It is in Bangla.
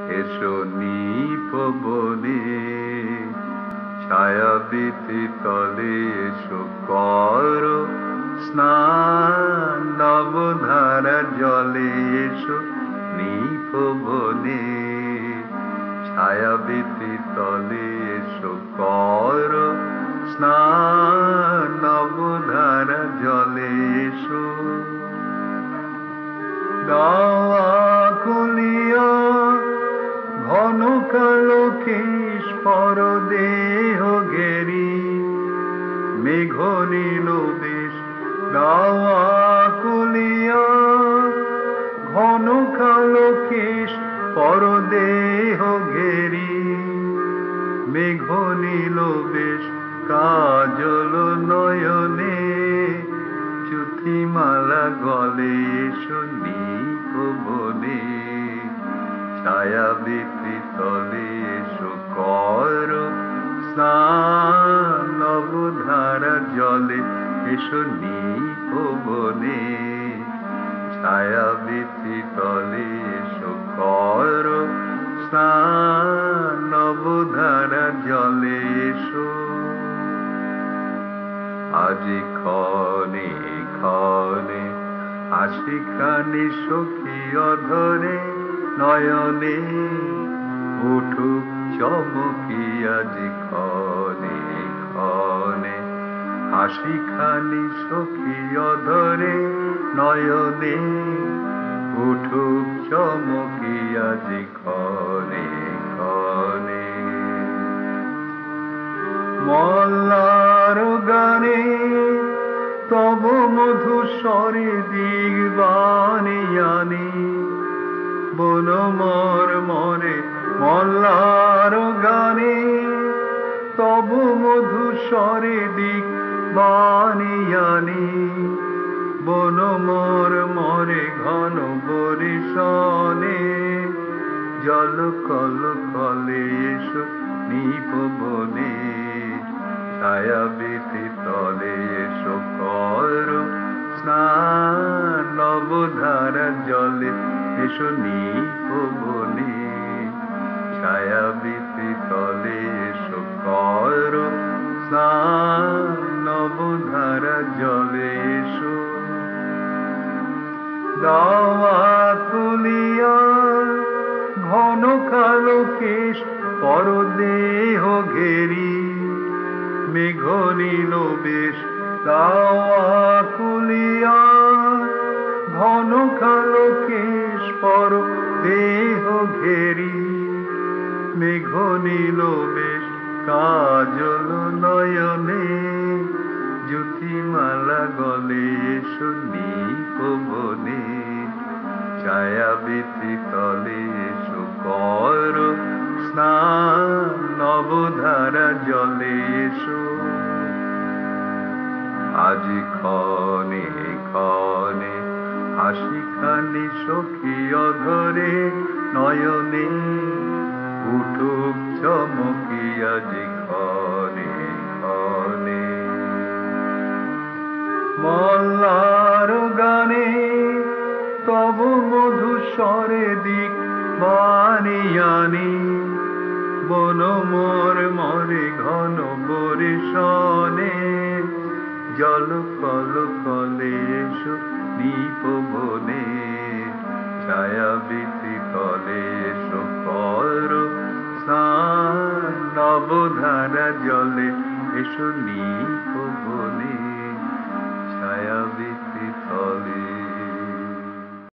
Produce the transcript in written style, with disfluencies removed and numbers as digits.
এসো নিপবনে ছায়াবীথিতলে এসো করো স্নান নবধারা জলে এসো নিপবনে ছায়াবীথিতলে এসো করো স্নান নবধারা জলে এসো দাওয়া কুলিয়া ঘন কালো কেশ পর দেহ ঘেরি মেঘ নীল বেশ দাওয়া কুলিয়া ঘন কালো কেশ পর দেহ ঘেরি মেঘ নীল বেশ কাজল নয়নে জ্যোতিমালা গলে এসো নিপবনে ছায়াবীথিতলে এসো করো স্নান নবধারা জলে এসো নিপবনে ছায়াবীথিতলে এসো করো স্নান নবধারা জলে এসো আজি ক্ষণে ক্ষণে হাসি খানি সখী অধরে নয়নে উঠুক চমকি আজি ক্ষণে ক্ষণে হাসি খানি সখী অধরে নয়নে উঠুক চমকি আজি ক্ষণে ক্ষণে মল্লার গানে তব মধুস্বরে দিগবানিয়ানি বনমর মরে মল্লার গানে তব মধুস্বরে দিগবানিয়ানি বনমর মরে ঘন বরিশনে জল কল কলে এসো নিপবনে ছায়াবীথিতলে এসো করো স্নান নবধারা জলে এসো নিপবনে ছায়াবীথিতলে এসো করো স্নান নবধারা জলে এসো দাওয়া খুলিয়া ঘন কালো কেশ পর দেহ ঘেরি মেঘ নীল বেশ দাওয়া খুলিয়া ঘন কালো কেশ পর দেহ ঘেরি মেঘ নীল বেশ কাজল নয়নে জ্যোতিমালা গলে এসো নিপবনে ছায়াবীথিতলে এসো করো স্নান নবধারা জলে এসো আজি ক্ষণে ক্ষণে হাসি খানি সখী অধরে নয়নে উঠুক চমকি আজি ক্ষণে ক্ষণে মল্লার গানে তব মধুস্বরে দিক বানিয়ানি বনমর মরে ঘন বরিশনে জল কল কলে এসো নিপবনে ছায়াবীথিতলে এসো করো স্নান নবধারা জলে এসো নিপবনে।